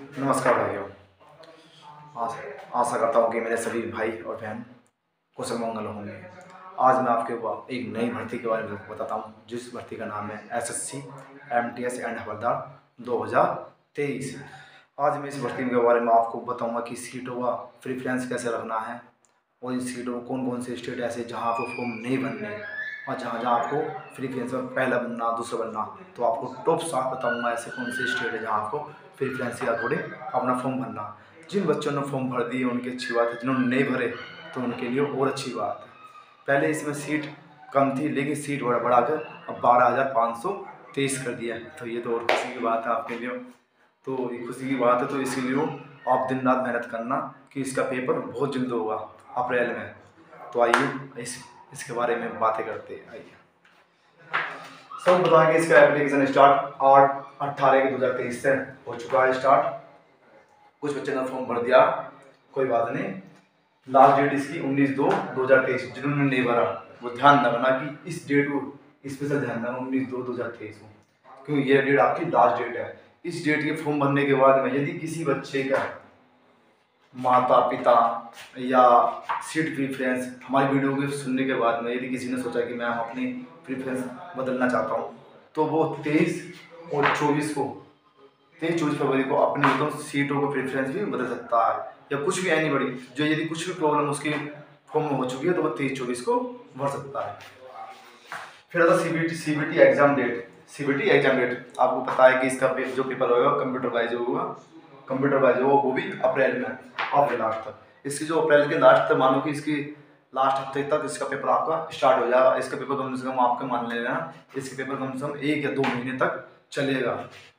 नमस्कार भाइयों। आस, आशा करता हूँ कि मेरे सभी भाई और बहन कुशल मंगल होंगे। आज मैं आपके एक नई भर्ती के बारे में बताता हूँ, जिस भर्ती का नाम है एसएससी एमटीएस एंड हवलदार 2023। आज मैं इस भर्ती के बारे में आपको बताऊँगा कि सीटों का प्रेफरेंस कैसे रखना है और इन सीटों में कौन कौन से स्टेट ऐसे जहाँ आपको फॉर्म नहीं भरने और जहाँ जहाँ आपको प्रेफरेंस में पहला बनना दूसरा बनना, तो आपको टॉप 7 बताऊँगा ऐसे कौन से स्टेट है जहाँ आपको प्रेफरेंस या थोड़े अपना फॉर्म भरना। जिन बच्चों ने फॉर्म भर दिए उनकी अच्छी बात है, जिन्होंने नहीं भरे तो उनके लिए और अच्छी बात है। पहले इसमें सीट कम थी लेकिन सीट बढ़ाकर अब 12,523 कर दिया है, तो ये तो और खुशी की बात है आपके लिए। तो ये खुशी की बात है, तो इसीलिए आप दिन रात मेहनत करना कि इसका पेपर बहुत जल्द होगा अप्रैल में। तो आइए इसके बारे में बातें करते हैं। आइए सब बताएंगे। इसका एप्लीकेशन स्टार्ट 8/18/2023 से हो चुका है स्टार्ट। कुछ बच्चे ने फॉर्म भर दिया, कोई बात नहीं। लास्ट डेट इसकी 19/2/2023। जिन्होंने नहीं भरा वो ध्यान रखना कि इस डेट को स्पेशल ध्यान रखना 19/2/2023 को, क्योंकि ये डेट आपकी लास्ट डेट है। इस डेट के फॉर्म भरने के बाद में यदि किसी बच्चे का माता पिता या सीट प्रीफरेंस हमारी वीडियो को सुनने के बाद में यदि किसी ने सोचा कि मैं अपनी प्रीफरेंस बदलना चाहता हूँ, तो वो 23 और 24 को 23-24 फरवरी को अपने मतलब सीटों को प्रेफरेंस भी बदल सकता है, या कुछ भी एनी बड़ी जो यदि कुछ भी प्रॉब्लम उसकी फॉर्म में हो चुकी है तो वो 23-24 को भर सकता है। फिर आता CBT exam date. CBT exam date आपको पता है कि इसका जो पेपर होगा कंप्यूटर वाइज होगा, वो भी अप्रैल में, अप्रैल लास्ट तक। इसकी जो अप्रैल के लास्ट तक मानो कि इसकी लास्ट हफ्ते तक इसका पेपर आपका स्टार्ट हो जाएगा। इसका पेपर कम से कम आपके मान लेना, इसके पेपर कम से कम 1 या 2 महीने तक चलेगा।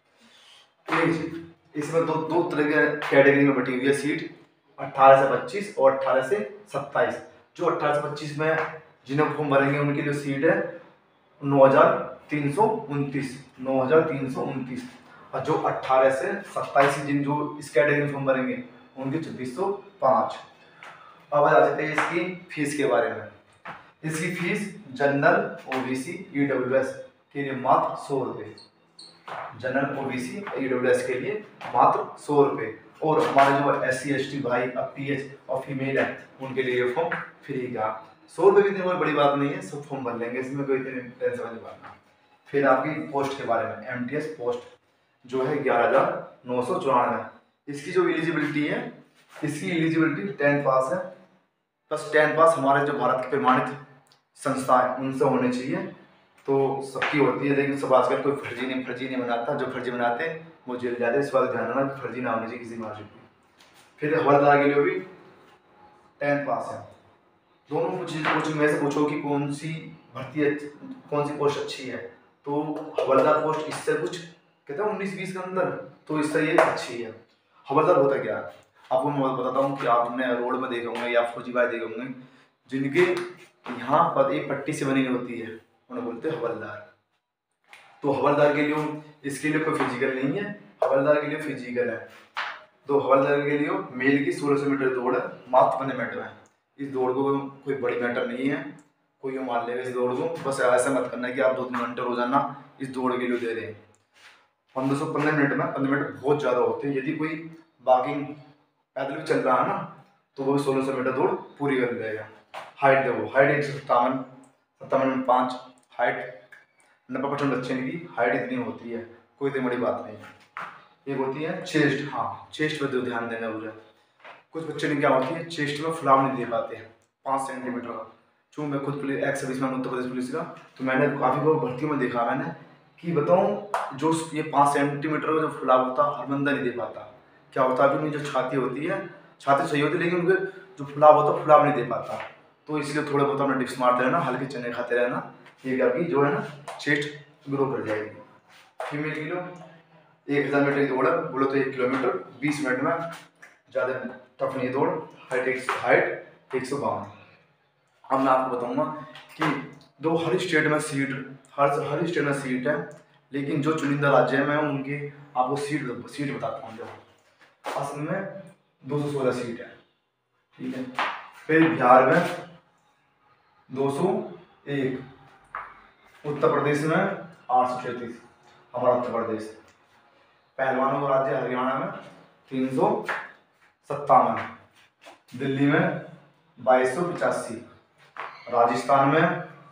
इसमें दो तरह के कैटेगरी में बटी हुई है सीट, 18 से 25 और 18 से 27। जो 18 से 25 में जिन्हें फॉर्म भरेंगे उनकी जो सीट है 9,329 और जो 18 से 27 जिन जो इस कैटेगरी में फॉर्म भरेंगे उनकी 2605। अब आ जाते हैं इसकी फीस के बारे में। इसकी फीस जनरल ओबीसी ईडब्ल्यूएस के लिए मात्र 100 रुपये। जनरल ओबीसी ईडब्ल्यूएस के लिए मात्र 100 रुपये, और हमारे जो SC ST भाई PH और फीमेल है उनके लिए फॉर्म फ्री का। 100 रुपये भी इतनी कोई बड़ी बात नहीं है, सब फॉर्म भर लेंगे, इसमें कोई इतनी टेंशन वाली बात नहीं। फिर आपकी पोस्ट के बारे में, MTS पोस्ट जो है 11,994। इसकी जो एलिजिबिलिटी है, इसकी एलिजिबिलिटी 10th पास है, बस 10th पास हमारे जो भारत के प्रमाणित संस्था है उनसे होने चाहिए, तो सबकी होती है। लेकिन सब आजकल कोई फर्जी नहीं बनाता, जो फर्जी बनाते हैं वो जेल जाते हैं। इस बात ध्यान रखना कि फर्जी ना होनी चाहिए किसी मार्कशीट में। फिर हवलदार के लिए भी 10th पास है। दोनों कुछ में से पूछो कि कौन सी भर्ती कौन सी पोस्ट अच्छी है, तो हवलदार पोस्ट इससे कुछ कहते हैं 19-20 के अंदर, तो इससे ये अच्छी है। हवलदार होता क्या है आपको मैं बताता हूँ कि आपने रोड में देखे होंगे या फौजीबाई देखे होंगे, जिनके यहाँ पर एक पट्टी से बनी होती है उन्हें बोलते हैं हवलदार। तो हवलदार के लिए इसके लिए कोई फिजिकल नहीं है, हवलदार के लिए फिजिकल है। तो हवलदार के लिए मेल की 1600 मीटर दौड़ है मात्र 15 मिनट में। इस दौड़ को कोई बड़ी मैटर नहीं है, कोई मान लेगा इस दौड़ को, बस ऐसा मत करना है कि आप 2-3 घंटे रोजाना इस दौड़ के लिए दे रहे हैं। 15 मिनट में 15 मिनट बहुत ज़्यादा होते हैं। यदि कोई वॉकिंग पैदल भी चल रहा है ना तो वो 1600 मीटर दौड़ पूरी कर देगा। हाइट देखो, हाइट 157.5 हाइट। 90% बच्चे की हाइट इतनी होती है, कोई इतनी बड़ी बात नहीं है। एक होती है चेस्ट, हाँ चेस्ट पर तो ध्यान देना पूरा। कुछ बच्चे ने क्या होती है चेस्ट में फुलाव नहीं दे पाते हैं 5 सेंटीमीटर का। चूँकि मैं खुद ex serviceman Uttar Pradesh police का, तो मैंने काफ़ी बार भर्तियों में देखा मैंने कि बताऊँ जो ये 5 सेंटीमीटर का जो फुलाव होता है हर बंदा नहीं दे पाता। क्या होता है कि उनकी जो छाती होती है, छाती सही होती है लेकिन उनके जो फुलाव होता है फुलाव नहीं दे पाता। तो इसलिए थोड़े बहुत अपना डिप्स मारते रहना, हल्के चने खाते रहना, ये आपकी जो है ना चेस्ट ग्रो कर जाएगी। फीमेल की लो 1000 मीटर की दौड़ है, बोलो तो 1 किलोमीटर 20 मिनट में, ज़्यादा टफ नहीं दौड़। हाइट 152। अब मैं आपको बताऊंगा कि हर स्टेट में सीट है, लेकिन जो चुनिंदा राज्य है मैं उनकी आपको सीट बताता हूँ। जो असल में 216 सीट है, ठीक है। फिर बिहार में 201, उत्तर प्रदेश में 833, हमारा उत्तर प्रदेश। पहलवानों का राज्य हरियाणा में 357, दिल्ली में 2285, राजस्थान में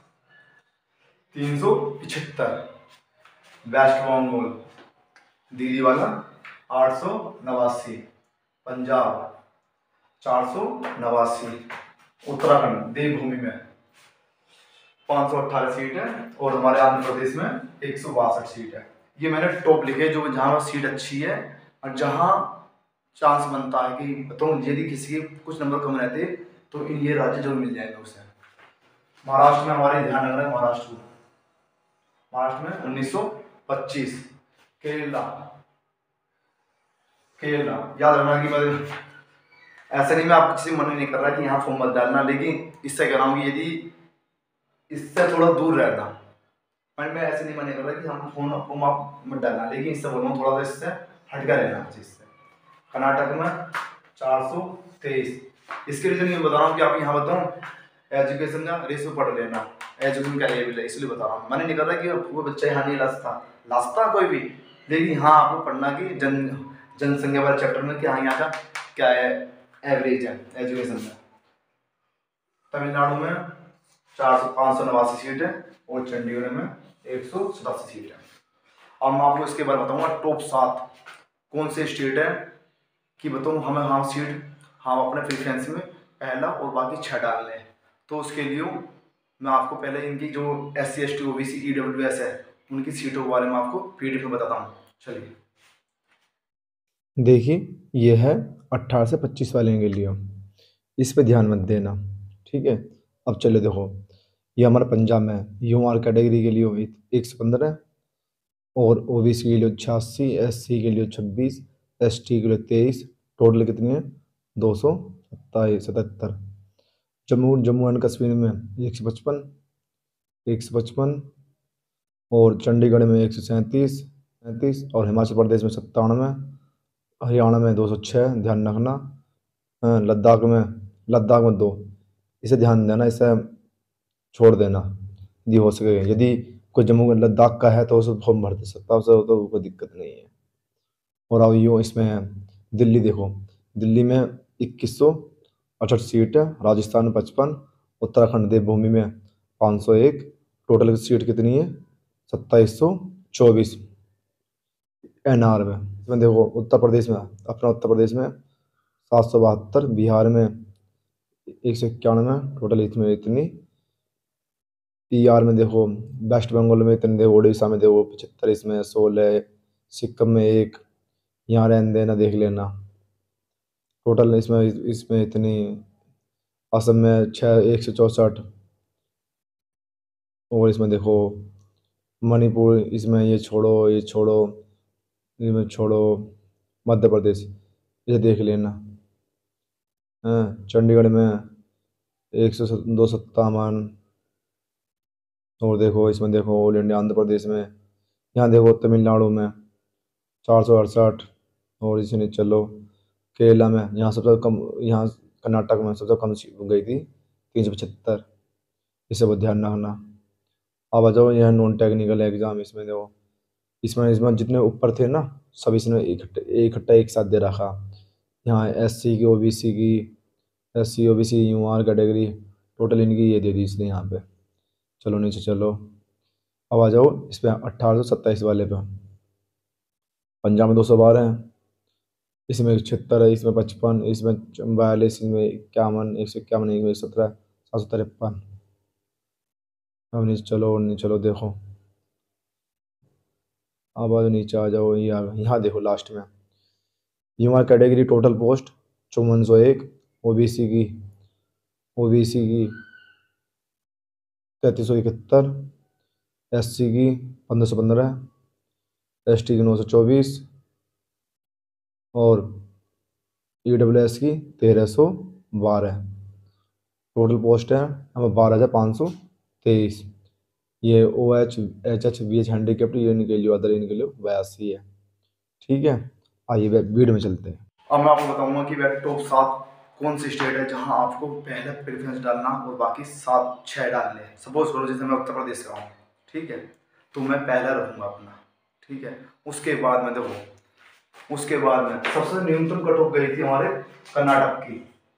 375, वेस्ट बंगाल दिल्ली वाला 889, पंजाब 489, उत्तराखंड देवभूमि में 518 सीट है और हमारे आंध्र प्रदेश में 162 सीट है। ये मैंने टॉप लिखे जो जहाँ सीट अच्छी है और जहाँ चांस बनता है कि तो यदि किसी के कुछ नंबर कम रहते तो इन ये राज्य जरूर मिल जाएंगे उसे। महाराष्ट्र में हमारे ध्यान रख रहे हैं, महाराष्ट्र में 1925, केरला याद रखना कि मैं ऐसे नहीं, मैं आपको किसी मन नहीं कर रहा कि यहाँ फॉर्म मत डालना, लेकिन इससे कह रहा हूँ कि यदि इससे थोड़ा दूर रहना, मैं ऐसे नहीं मना कर रहा कि हम फॉर्म आप मत डालना, लेकिन इससे बोल रहा हूँ थोड़ा सा इससे हटकर रहना चीज से। कर्नाटक में 423, इसके रीजन ये बता रहा हूँ कि आप यहाँ बताऊँ एजुकेशन का रेशियो पढ़ लेना, एजुकेशन का लेवल है इसलिए बता रहा हूँ। मैंने नहीं कर रहा कि वो बच्चा यहाँ नहीं लास्ता कोई भी, लेकिन हाँ आपको पढ़ना कि जनसंख्या वाले चैप्टर में कि हाँ यहाँ का क्या है एवरेज है एजुकेशन का। तमिलनाडु में 589 सीट है और चंडीगढ़ में 187 सीट है। अब मैं आपको इसके बारे में बताऊंगा टॉप 7 कौन से स्टेट है कि बताऊँ हमें हाँ सीट हम अपने प्रेफरेंस में पहला और बाकी 6 डालने हैं। तो उसके लिए मैं आपको पहले इनकी जो SC ST OBC EWS है उनकी सीटों के बारे में आपको PDF में बताता हूँ। चलिए देखिए, ये है 18 से 25 वाले के लिए, इस पे ध्यान मत देना, ठीक है। अब चले देखो, ये हमारा पंजाब में UR कैटेगरी के लिए 115 और OBC के लिए 86, SC के लिए 26, ST के लिए 23, टोटल कितनी है 277। जम्मू एंड कश्मीर में 155 और चंडीगढ़ में 137 और हिमाचल प्रदेश में 97, हरियाणा में 206, ध्यान रखना। लद्दाख में 2, इसे ध्यान देना, इसे छोड़ देना यदि हो सके। यदि कोई जम्मू लद्दाख का है तो उसे फॉर्म भर दे सकता है, उसे तो कोई दिक्कत नहीं है। और अब यूँ इसमें है दिल्ली, देखो दिल्ली में 2168 सीट है, राजस्थान में 55, उत्तराखंड देवभूमि में 501, टोटल सीट कितनी है 2724। NR में इसमें देखो उत्तर प्रदेश में 772, बिहार में 191, टोटल इसमें इतनी। PR में देखो वेस्ट बंगाल में इतने, देखो उड़ीसा में देखो 75, इसमें 16, सिक्किम में 1, यहाँ रहने देना देख लेना। टोटल इसमें इतनी, असम में 164 और इसमें देखो मणिपुर, इसमें ये छोड़ो इसमें छोड़ो, मध्य प्रदेश इसे देख लेना। चंडीगढ़ में 157 और देखो इसमें देखो ऑल इंडिया आंध्र प्रदेश में, यहाँ देखो तमिलनाडु में 468 और इसमें चलो केरला में, यहाँ सबसे कम, यहाँ कर्नाटक में सबसे कम गई थी 375, इसे बहुत ध्यान रखना। अब आ जाओ यहाँ नॉन टेक्निकल एग्जाम, इसमें देखो इसमें जितने ऊपर थे ना सब इसने इकट्ठा एक साथ दे रखा। यहाँ SC की SC OBC UR category, total इनकी ये दे दी इसने यहाँ पे। चलो नीचे चलो, अब आ जाओ इस पर 1827 वाले पे। पंजाब में 212 है, इसमें 76 है, इसमें 55, इसमें 42, इसमें 51, 151, 117, 753। अब नीचे चलो देखो, अब नीचे आ जाओ, यहाँ देखो लास्ट में UR category total post 5401, OBC की 3371, SC की 1515, ST की 924 और EWS की 1312। टोटल पोस्ट है हमें 12523। ये OH HH BH हैंडीकेप्ड ये इनके लिए, अदर इनके लिए 82 है, ठीक है। आइए वीडियो में चलते हैं। अब मैं आपको बताऊंगा कि वह टॉप 7 कौन सी स्टेट है जहां आपको पहले प्रेफरेंस डालना और बाकी 6 डालने हैं। सपोज करो जैसे मैं उत्तर प्रदेश का हूँ, ठीक है, तो मैं पहला रहूँगा अपना, ठीक है। उसके बाद में देखो उसके बाद में सबसे न्यूनतम कट ऑफ गई थी हमारे कर्नाटक की।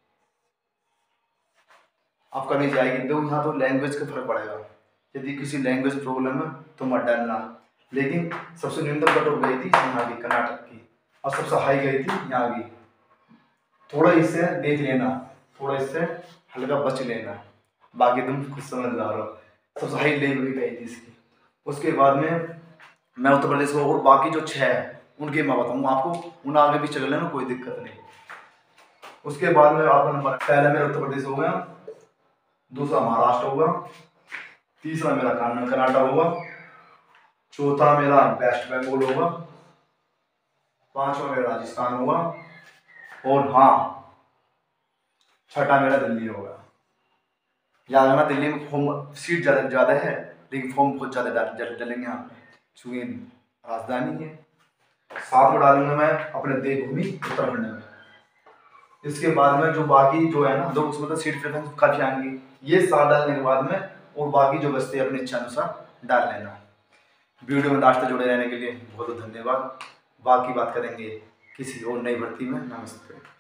आप करनी जाएगी तो यहाँ तो लैंग्वेज का फर्क पड़ेगा, यदि किसी लैंग्वेज प्रॉब्लम है तो मत डरना। लेकिन सबसे न्यूनतम कट ऑफ गई थी यहाँ की कर्नाटक की, और सबसे हाई गई थी यहाँ की। थोड़ा इससे देख लेना, थोड़ा इससे हल्का बच लेना, बाकी तुम खुद समझदार हो। सबसे हाई लेवल भी गई थी इसकी। उसके बाद में मैं उत्तर प्रदेश को और बाकी जो 6 है उनके मैं बताऊँगा आपको, उन आगे भी चल लेना, कोई दिक्कत नहीं। उसके बाद में आपका नंबर पहला मेरा उत्तर प्रदेश हो गया, दूसरा महाराष्ट्र होगा, तीसरा मेरा कर्नाटक होगा, चौथा मेरा वेस्ट बंगाल होगा, पांचवा मेरा राजस्थान होगा, और हाँ छठा मेरा दिल्ली होगा। याद रखना दिल्ली में फॉर्म सीट ज़्यादा है, लेकिन फॉर्म बहुत ज़्यादा डलेंगे यहाँ पे, चूँकि राजधानी है। साथ में डालूंगा मैं अपने देवभूमि उत्तराखंड में। इसके बाद में जो बाकी जो है ना दो, उसमें तो सीट प्रेफरेंस काफ़ी आएंगी, ये 7 डालने के बाद में और बाकी जो बचते हैं अपनी इच्छा अनुसार डाल लेना। वीडियो में लास्ट तक जुड़े रहने के लिए बहुत बहुत धन्यवाद। बाकी बात करेंगे किसी और नई भर्ती में। नमस्ते।